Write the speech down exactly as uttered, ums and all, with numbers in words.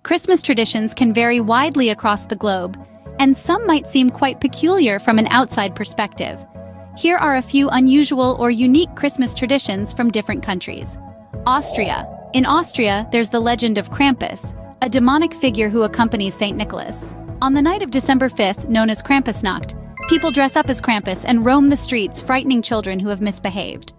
Christmas traditions can vary widely across the globe, and some might seem quite peculiar from an outside perspective. Here are a few unusual or unique Christmas traditions from different countries. Austria. In Austria, there's the legend of Krampus, a demonic figure who accompanies Saint Nicholas. On the night of December fifth, known as Krampusnacht, people dress up as Krampus and roam the streets, frightening children who have misbehaved.